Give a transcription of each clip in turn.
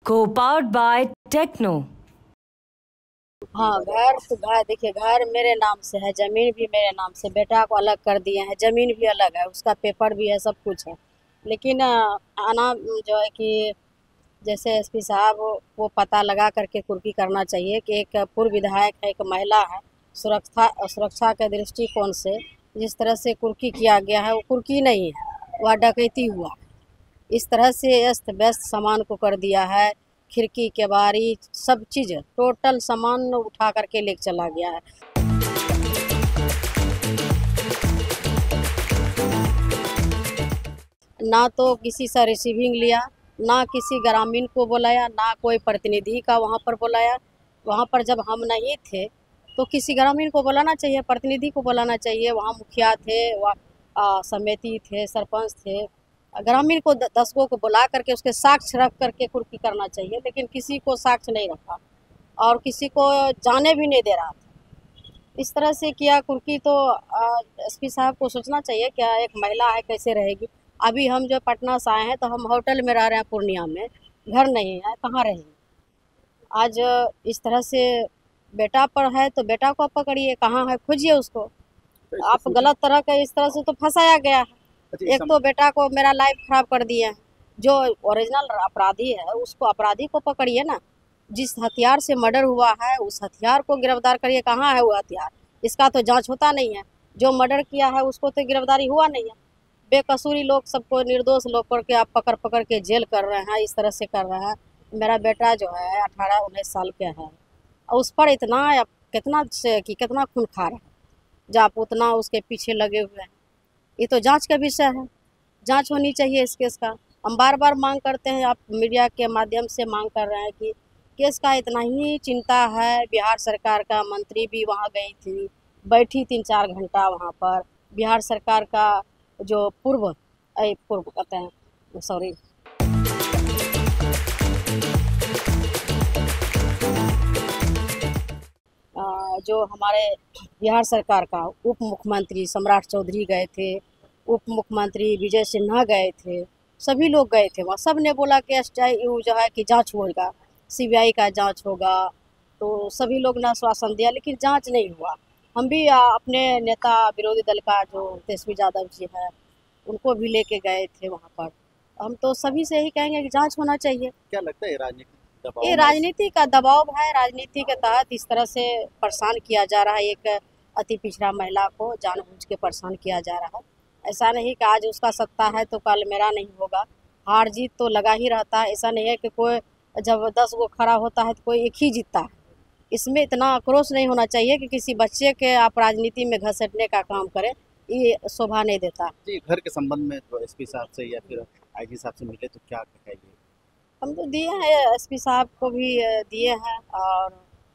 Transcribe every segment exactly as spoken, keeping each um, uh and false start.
Co-powered by Techno। हाँ, घर तो घर देखिए, घर मेरे नाम से है, ज़मीन भी मेरे नाम से, बेटा को अलग कर दिए हैं, ज़मीन भी अलग है, उसका पेपर भी है, सब कुछ है। लेकिन आना जो है कि जैसे एसपी साहब वो पता लगा करके कुर्की करना चाहिए कि एक पूर्व विधायक है, एक महिला है, सुरक्षा सुरक्षा के दृष्टिकोण से जिस तरह से कुर्की किया गया है वो कुर्की नहीं है, वह डकैती हुआ। इस तरह से अस्त व्यस्त सामान को कर दिया है, खिड़की केवाड़ी सब चीज़ टोटल सामान उठा करके लेके चला गया है। ना तो किसी से रिसीविंग लिया, ना किसी ग्रामीण को बुलाया, ना कोई प्रतिनिधि का वहाँ पर बुलाया। वहाँ पर जब हम नहीं थे तो किसी ग्रामीण को बुलाना चाहिए, प्रतिनिधि को बुलाना चाहिए। वहाँ मुखिया थे, वहाँ समिति थे, सरपंच थे, ग्रामीण को दस गो को बुला करके उसके साक्ष्य रख करके कुर्की करना चाहिए। लेकिन किसी को साक्ष्य नहीं रखा और किसी को जाने भी नहीं दे रहा था। इस तरह से किया कुर्की। तो एसपी साहब को सोचना चाहिए, क्या एक महिला है कैसे रहेगी। अभी हम जो पटना से आए हैं तो हम होटल में रह रहे हैं, पूर्णिया में, घर नहीं है, कहाँ रहेंगे। आज इस तरह से बेटा पर है तो बेटा को पकड़िए, कहाँ है खोजिए उसको। आप गलत तरह का इस तरह से तो फंसाया गया है। एक तो बेटा को मेरा लाइफ खराब कर दिया है। जो ओरिजिनल अपराधी है उसको, अपराधी को पकड़िए ना। जिस हथियार से मर्डर हुआ है उस हथियार को गिरफ्तार करिए। कहाँ है वो हथियार, इसका तो जांच होता नहीं है। जो मर्डर किया है उसको तो गिरफ्तारी हुआ नहीं है। बेकसूरी लोग सबको, निर्दोष लोग करके आप पकड़ पकड़ के जेल कर रहे हैं, इस तरह से कर रहे हैं। मेरा बेटा जो है अठारह उन्नीस साल के है और उस पर इतना कितना से कि कितना खून खा रहा है, जो आप उतना उसके पीछे लगे हुए हैं। ये तो जांच का विषय है, जांच होनी चाहिए इस केस का। हम बार बार मांग करते हैं, आप मीडिया के माध्यम से मांग कर रहे हैं कि केस का इतना ही चिंता है। बिहार सरकार का मंत्री भी वहाँ गई थी, बैठी तीन चार घंटा वहाँ पर। बिहार सरकार का जो पूर्व पूर्व कहते हैं सॉरी जो हमारे बिहार सरकार का उप मुख्यमंत्री सम्राट चौधरी गए थे, उप मुख्यमंत्री विजय सिन्हा गए थे, सभी लोग गए थे वहाँ। सब ने बोला कि एस टी आई जो है कि जांच होगा, सी बी आई का जांच होगा। तो सभी लोग ने आश्वासन दिया लेकिन जांच नहीं हुआ। हम भी अपने नेता विरोधी दल का जो तेजस्वी यादव जी है उनको भी लेके गए थे वहाँ पर। हम तो सभी से यही कहेंगे कि जांच होना चाहिए। क्या लगता है राजनीति ये राजनीति का दबाव है। राजनीति के तहत इस तरह से परेशान किया जा रहा है। एक अति पिछड़ा महिला को जानबूझ के परेशान किया जा रहा है। ऐसा नहीं कि आज उसका सत्ता है तो कल मेरा नहीं होगा। हार जीत तो लगा ही रहता है। ऐसा नहीं है कि कोई जब दस गो खड़ा होता है तो कोई एक ही जीतता है। इसमें इतना आक्रोश नहीं होना चाहिए कि किसी बच्चे के आप राजनीति में घसीटने का काम करें, ये शोभा नहीं देता। जी, घर के संबंध में तो एसपी साहब से या फिर आईजी साहब से मिले तो क्या कहेंगे? हम तो दिए हैं, एसपी साहब को भी दिए हैं और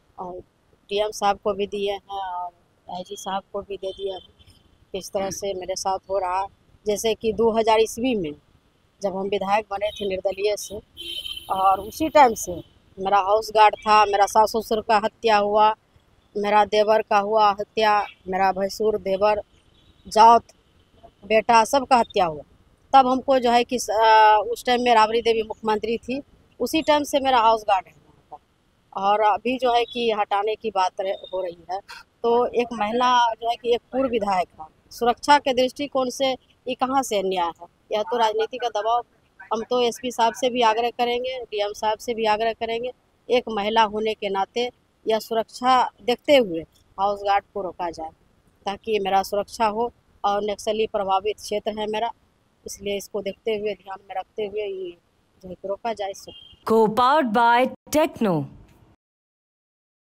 डीएम साहब को भी दिए हैं और आईजी साहब को भी दे दिए हैं। किस तरह से मेरे साथ हो रहा, जैसे कि दो हज़ार ईस्वी में जब हम विधायक बने थे निर्दलीय से, और उसी टाइम से मेरा हाउस गार्ड था, मेरा सास ससुर का हत्या हुआ, मेरा देवर का हुआ हत्या, मेरा भैंसुर देवर जात बेटा सबका हत्या हुआ। तब हमको जो है कि उस टाइम में राबड़ी देवी मुख्यमंत्री थी, उसी टाइम से मेरा हाउस गार्ड है वहाँ पर। और अभी जो है कि हटाने की बात हो रही है। तो एक महिला जो है कि एक पूर्व विधायक है, सुरक्षा के दृष्टिकोण से ये कहाँ से अन्याय है। यह तो राजनीति का दबाव। हम तो एसपी साहब से भी आग्रह करेंगे, डीएम साहब से भी आग्रह करेंगे, एक महिला होने के नाते यह सुरक्षा देखते हुए हाउस गार्ड को रोका जाए ताकि मेरा सुरक्षा हो। और नक्सली प्रभावित क्षेत्र है मेरा, इसलिए इसको देखते हुए, ध्यान में रखते हुए ये जो है रोका जाए। Co-powered by Techno।